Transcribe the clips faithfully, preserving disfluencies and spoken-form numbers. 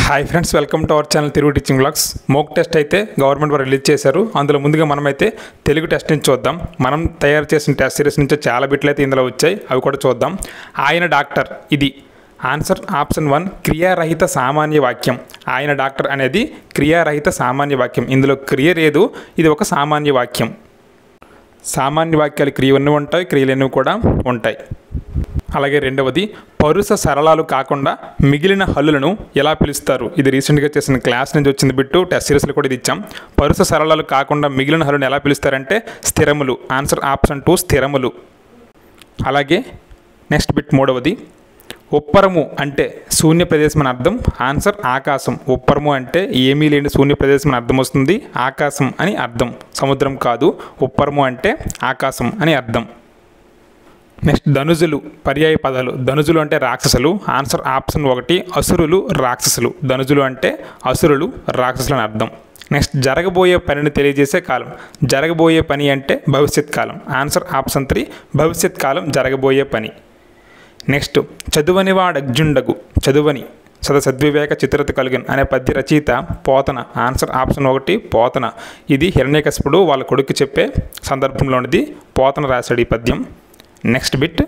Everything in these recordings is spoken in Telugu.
Hi friends, welcome to our channel Telugu teaching blogs. Mock test అయితే గవర్నమెంట్ వారు రిలీజ్ చేశారు. అందులో ముందుగా మనమైతే తెలుగు టెస్ట్ నుంచి చూద్దాం. మనం తయారు చేసిన టెస్ట్ సిరీస్ నుంచి చాలా బిట్లు అయితే ఇందులో వచ్చాయి, అవి కూడా చూద్దాం. ఆయన డాక్టర్, ఇది ఆన్సర్ ఆప్షన్ వన్, క్రియారహిత సామాన్య వాక్యం. ఆయన డాక్టర్ అనేది క్రియారహిత సామాన్య వాక్యం. ఇందులో క్రియ లేదు, ఇది ఒక సామాన్య వాక్యం. సామాన్య వాక్యాలు క్రియలు ఎన్ని ఉంటాయి, క్రియలు ఎన్ని కూడా ఉంటాయి. అలాగే రెండవది, పరుస సరళాలు కాకుండా మిగిలిన హల్లులను ఎలా పిలుస్తారు? ఇది రీసెంట్గా చేసిన క్లాస్ నుంచి వచ్చింది బిట్టు, టెస్ట్ సిరీస్లో కూడా ఇది ఇచ్చాం. పరుస సరళాలు కాకుండా మిగిలిన హల్లులను ఎలా పిలుస్తారంటే స్థిరములు. ఆన్సర్ ఆప్షన్ టూ, స్థిరములు. అలాగే నెక్స్ట్ బిట్ మూడవది, ఉప్పరము అంటే శూన్య ప్రదేశం అని అర్థం. ఆన్సర్ ఆకాశం. ఉప్పరము అంటే ఏమీ లేని శూన్య ప్రదేశం అని అర్థం వస్తుంది, ఆకాశం అని అర్థం, సముద్రం కాదు. ఉప్పరము అంటే ఆకాశం అని అర్థం. నెక్స్ట్ ధనుజులు, పర్యాయ పదాలు. ధనుజులు అంటే రాక్షసులు. ఆన్సర్ ఆప్షన్ ఒకటి, అసురులు, రాక్షసులు. ధనుజులు అంటే అసురులు, రాక్షసులు అని అర్థం. నెక్స్ట్ జరగబోయే పనిని తెలియజేసే కాలం. జరగబోయే పని అంటే భవిష్యత్ కాలం. ఆన్సర్ ఆప్షన్ త్రీ, భవిష్యత్ కాలం జరగబోయే పని. నెక్స్ట్ చదువనివాడగ్జుండగు. చదువని సద సద్వివేక చిత్రత కలుగన్ అనే పద్య రచయిత పోతన. ఆన్సర్ ఆప్షన్ ఒకటి, పోతన. ఇది హిరణ్యకశిపుడు వాళ్ళ కొడుకు చెప్పే సందర్భంలోనిది. పోతన రాశాడు ఈ పద్యం. నెక్స్ట్ బిట్,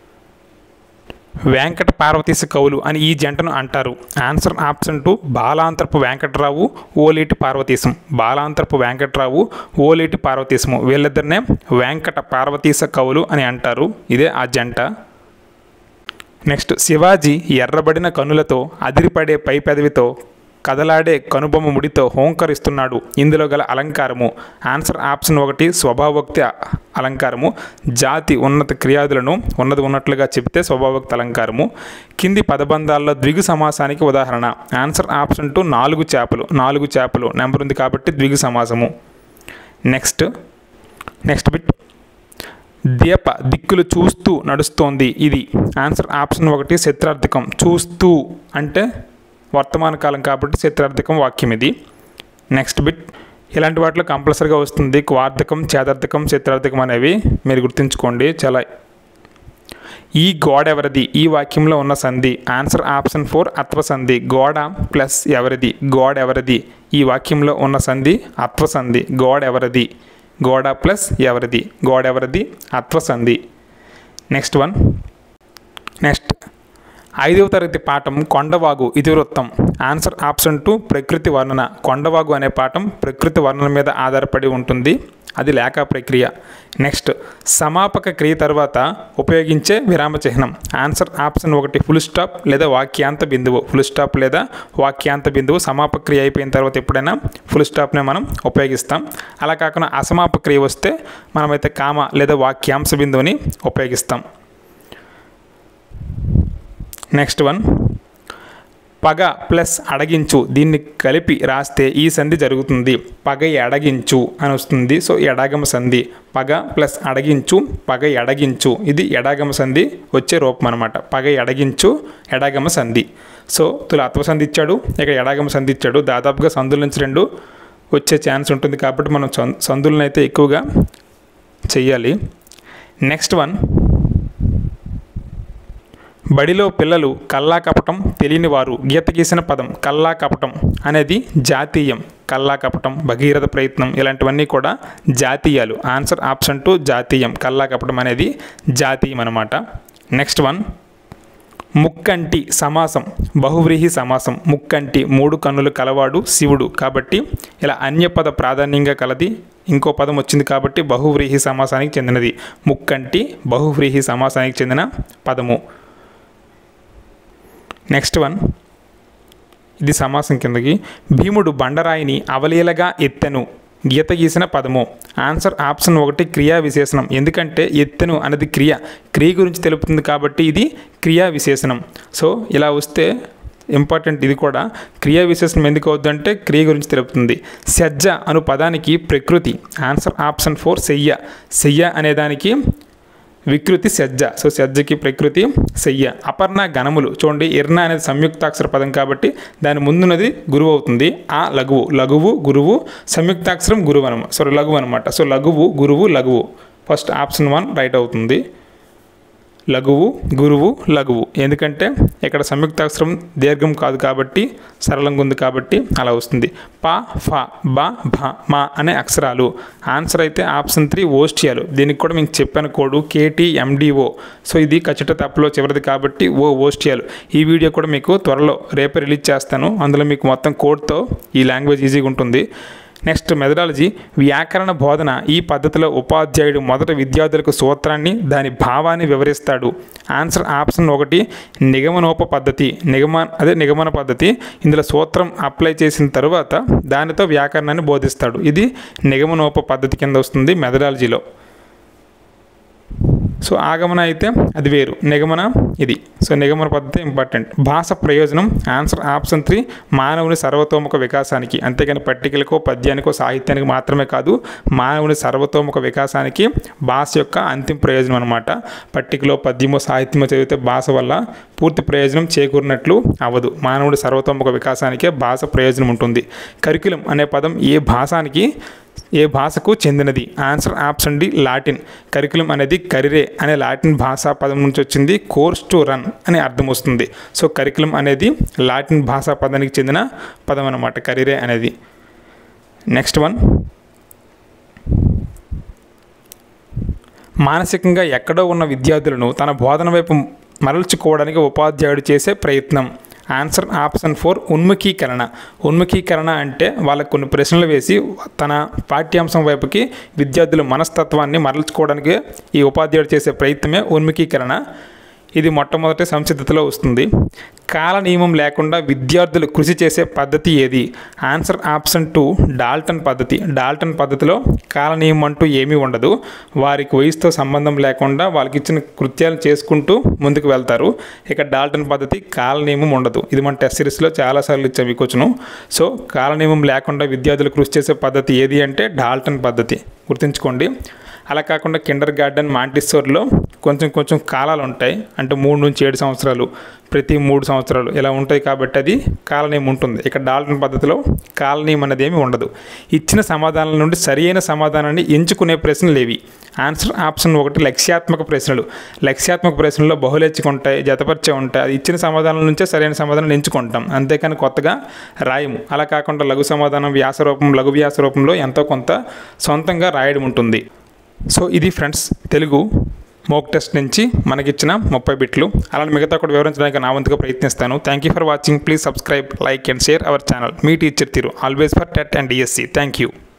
వెంకట పార్వతీశ కవులు అని ఈ జంటను అంటారు. Answer option two, Balantarapu Venkatarao, Oleti Parvateesam. Balantarapu Venkatarao, Oleti Parvateesamu, వీళ్ళిద్దరినే వెంకట పార్వతీశ కవులు అని అంటారు. ఇదే ఆ జంట. నెక్స్ట్ శివాజీ ఎర్రబడిన కనులతో, అదిరిపడే పై పెదవితో, కదలాడే కనుబొమ్మ ముడితో హోంకరిస్తున్నాడు. ఇందులో గల అలంకారము. ఆన్సర్ ఆప్షన్ ఒకటి, స్వభావోక్తి అలంకారము. జాతి ఉన్నత క్రియాదులను ఉన్నది ఉన్నట్లుగా చెప్తే స్వభావోక్తి అలంకారము. కింది పదబంధాల్లో ద్విగు సమాసానికి ఉదాహరణ. ఆన్సర్ ఆప్షన్ టూ, నాలుగు చేపలు. నాలుగు చేపలు నెంబర్ ఉంది కాబట్టి ద్విగు సమాసము. నెక్స్ట్ నెక్స్ట్ బిట్, దీప దిక్కులు చూస్తూ నడుస్తోంది. ఇది ఆన్సర్ ఆప్షన్ ఒకటి, శత్రార్థకం. చూస్తూ అంటే వర్తమాన కాలం కాబట్టి శత్రార్థకం వాక్యం ఇది. నెక్స్ట్ బిట్, ఇలాంటి వాటిలో కంపల్సరీగా వస్తుంది క్వార్థకం, చేదార్థకం, శత్రార్థకం అనేవి మీరు గుర్తుంచుకోండి. చాలా ఈ గోడ ఎవరిది, ఈ వాక్యంలో ఉన్న సంధి. ఆన్సర్ ఆప్షన్ ఫోర్, అత్వ సంధి. గోడ ప్లస్ ఎవరిది, గోడ ఎవరిది. ఈ వాక్యంలో ఉన్న సంధి అత్వ సంధి. గోడ ఎవరిది, గోడ ప్లస్ ఎవరిది, గోడ ఎవరిది, అత్వ సంధి. నెక్స్ట్ వన్, నెక్స్ట్ ఐదవ తరగతి పాఠం కొండవాగు ఇతివృత్తం. ఆన్సర్ ఆప్షన్ టూ, ప్రకృతి వర్ణన. కొండవాగు అనే పాఠం ప్రకృతి వర్ణన మీద ఆధారపడి ఉంటుంది, అది లేఖా ప్రక్రియ. నెక్స్ట్ సమాపక క్రియ తర్వాత ఉపయోగించే విరామ చిహ్నం. ఆన్సర్ ఆప్షన్ ఒకటి, ఫుల్ స్టాప్ లేదా వాక్యాంత బిందువు. ఫుల్ స్టాప్ లేదా వాక్యాంత బిందువు. సమాపక క్రియ అయిపోయిన తర్వాత ఎప్పుడైనా ఫుల్ స్టాప్నే మనం ఉపయోగిస్తాం. అలా కాకుండా అసమాపక క్రియ వస్తే మనమైతే కామ లేదా వాక్యాంశ బిందువుని ఉపయోగిస్తాం. నెక్స్ట్ వన్, పగ ప్లస్ అడగించు. దీన్ని కలిపి రాస్తే ఈ సంధి జరుగుతుంది. పగ ఎడగించు అని వస్తుంది. సో ఎడాగమ సంధి. పగ ప్లస్ అడగించు, పగ ఎడగించు. ఇది ఎడాగమ సంధి వచ్చే రూపం అనమాట. పగ ఎడగించు, ఎడాగమ సంధి. సో తుల అత్వ సంధి ఇచ్చాడు, ఇక ఎడాగమ సంధి ఇచ్చాడు. దాదాపుగా సంధుల నుంచి రెండు వచ్చే ఛాన్స్ ఉంటుంది కాబట్టి మనం సంధులను అయితే ఎక్కువగా చెయ్యాలి. నెక్స్ట్ వన్, బడిలో పిల్లలు కల్లా కపటం తెలియని వారు. గీత గీసిన పదం కల్లా కపటం అనేది జాతీయం. కల్లా కపటం, భగీరథ ప్రయత్నం ఇలాంటివన్నీ కూడా జాతీయాలు. ఆన్సర్ ఆప్షన్ టూ, జాతీయం. కల్లా కపటం అనేది జాతీయం అన్నమాట. నెక్స్ట్ వన్, ముక్కంటి సమాసం, బహువ్రీహి సమాసం. ముక్కంటి మూడు కన్నులు కలవాడు శివుడు కాబట్టి ఇలా అన్యపద ప్రాధాన్యంగా కలది. ఇంకో పదం వచ్చింది కాబట్టి బహువ్రీహి సమాసానికి చెందినది. ముక్కంటి బహువ్రీహి సమాసానికి చెందిన పదము. నెక్స్ట్ వన్, ఇది సమాసం కిందకి. భీముడు బండరాయిని అవలీలగా ఎత్తెను. గీత గీసిన పదము. ఆన్సర్ ఆప్షన్ ఒకటి, క్రియా విశేషణం. ఎందుకంటే ఎత్తెను అనేది క్రియ, క్రియ గురించి తెలుపుతుంది కాబట్టి ఇది క్రియా విశేషణం. సో ఇలా వస్తే ఇంపార్టెంట్ ఇది కూడా. క్రియా విశేషణం ఎందుకు అవుతుందంటే క్రియ గురించి తెలుపుతుంది. సజ్జ అను పదానికి ప్రకృతి. ఆన్సర్ ఆప్షన్ ఫోర్, శయ్య. శయ్య అనేదానికి వికృతి సజ్జ. సో సజ్జకి ప్రకృతి శయ్య. అపర్ణ గణములు. చూడండి, ఇర్ణ అనేది సంయుక్తాక్షర పదం కాబట్టి దాని ముందున్నది గురువు అవుతుంది. ఆ లఘువు. లఘువు గురువు, సంయుక్తాక్షరం గురువు అనమాట. సో లఘువు అనమాట. సో లఘువు గురువు లఘువు. ఫస్ట్ ఆప్షన్ వన్ రైట్ అవుతుంది. లఘువు గురువు లఘువు. ఎందుకంటే ఇక్కడ సంయుక్తాక్షరం దీర్ఘం కాదు కాబట్టి సరళంగా ఉంది కాబట్టి అలా వస్తుంది. ప ఫ బ భ మ అనే అక్షరాలు. ఆన్సర్ అయితే ఆప్షన్ త్రీ ఓష్ట్యాలు. దీనికి కూడా మీకు చెప్పాను కోడు కేటీ ఎండిఓ. సో ఇది ఖచ్చిత తప్పులో చివరిది కాబట్టి ఓ ఓష్ట్యాలు. ఈ వీడియో కూడా మీకు త్వరలో రేపే రిలీజ్ చేస్తాను. అందులో మీకు మొత్తం కోడ్తో ఈ లాంగ్వేజ్ ఈజీగా ఉంటుంది. Next methodology. వ్యాకరణ బోధన ఈ పద్ధతిలో ఉపాధ్యాయుడు మొదట విద్యార్థులకు సూత్రాన్ని దాని భావాన్ని వివరిస్తాడు. ఆన్సర్ ఆప్షన్ ఒకటి నిగమనోప పద్ధతి. నిగమ అదే నిగమన పద్ధతి. ఇందులో సూత్రం అప్లై చేసిన తర్వాత దానితో వ్యాకరణాన్ని బోధిస్తాడు. ఇది నిగమనోప పద్ధతి కింద వస్తుంది మెథడాలజీలో. సో ఆగమన అయితే అది వేరు, నిగమన ఇది. సో నిగమన పద్ధతి ఇంపార్టెంట్. భాష ప్రయోజనం. ఆన్సర్ ఆప్షన్ త్రీ మానవుని సర్వతోముఖ వికాసానికి. అంతేకాని పట్టికలకో పద్యానికో సాహిత్యానికి మాత్రమే కాదు, మానవుని సర్వతోముఖ వికాసానికి భాష యొక్క అంతిమ ప్రయోజనం అనమాట. పట్టికలో పద్యమో సాహిత్యమో చదివితే భాష వల్ల పూర్తి ప్రయోజనం చేకూరినట్లు అవ్వదు. మానవుడి సర్వతోముఖ వికాసానికే భాష ప్రయోజనం ఉంటుంది. కరికులం అనే పదం ఏ భాషానికి ఏ భాషకు చెందినది? Answer option D Latin. Curriculum అనేది కరిరే అనే లాటిన్ భాషా పదం నుంచి వచ్చింది. కోర్స్ టు రన్ అనే అర్థం వస్తుంది. సో కరికులం అనేది లాటిన్ భాషా పదానికి చెందిన పదం అన్నమాట, కరిరే అనేది. Next one. మానసికంగా ఎక్కడో ఉన్న విద్యార్థులను తన బోధన వైపు మరల్చుకోవడానికి ఉపాధ్యాయుడు చేసే ప్రయత్నం. ఆన్సర్ ఆప్షన్ ఫోర్ ఉన్ముఖీకరణ. ఉన్ముఖీకరణ అంటే వాళ్ళకు కొన్ని ప్రశ్నలు వేసి తన పాఠ్యాంశం వైపుకి విద్యార్థుల మనస్తత్వాన్ని మరల్చుకోవడానికి ఈ ఉపాధ్యాయుడు చేసే ప్రయత్నమే ఉన్ముఖీకరణ. ఇది మొట్టమొదటి సంసిద్ధతలో వస్తుంది. కాల నియమం లేకుండా విద్యార్థులు కృషి చేసే పద్ధతి ఏది? ఆన్సర్ ఆప్షన్ టూ డాల్టన్ పద్ధతి. డాల్టన్ పద్ధతిలో కాల నియమం అంటూ ఏమీ ఉండదు. వారికి వయసుతో సంబంధం లేకుండా వాళ్ళకి ఇచ్చిన కృత్యాలు చేసుకుంటూ ముందుకు వెళ్తారు. ఇక డాల్టన్ పద్ధతి కాల నియమం ఉండదు. ఇది మన టెస్ట్ సిరీస్లో చాలాసార్లు ఇచ్చాం ఈ క్వశ్చన్. సో కాల నియమం లేకుండా విద్యార్థులు కృషి చేసే పద్ధతి ఏది అంటే డాల్టన్ పద్ధతి, గుర్తుంచుకోండి. అలా కాకుండా కిండర్ గార్డెన్ మాంటిస్సోరీలో కొంచెం కొంచెం కాలాలు ఉంటాయి. అంటే మూడు నుంచి ఏడు సంవత్సరాలు, ప్రతి మూడు సంవత్సరాలు ఇలా ఉంటాయి కాబట్టి అది కాలనీయం ఉంటుంది. ఇక డాల్టన్ పద్ధతిలో కాలనీయం అనేది ఏమి ఉండదు. ఇచ్చిన సమాధానాల నుండి సరియైన సమాధానాన్ని ఎంచుకునే ప్రశ్నలు ఏవి? ఆన్సర్ ఆప్షన్ ఒకటి లక్ష్యాత్మక ప్రశ్నలు. లక్ష్యాత్మక ప్రశ్నల్లో బహుళెచ్చుక ఉంటాయి, జతపరిచే ఉంటాయి. అది ఇచ్చిన సమాధానాల నుంచే సరైన సమాధానాలు ఎంచుకుంటాం, అంతేకాని కొత్తగా రాయము. అలా కాకుండా లఘు సమాధానం, వ్యాస రూపం, లఘు వ్యాస రూపంలో ఎంతో కొంత సొంతంగా రాయడం ఉంటుంది. సో ఇది ఫ్రెండ్స్ తెలుగు మోక్ టెస్ట్ నుంచి మనకిచ్చిన ముప్పై బిట్లు. అలానే మిగతా కూడా వివరించడానికి నా వంతుగా ప్రయత్నిస్తాను. Thank you for watching. Please subscribe, like and share our channel. మీ టీచర్ తీరు, always for TET and DSC. Thank you.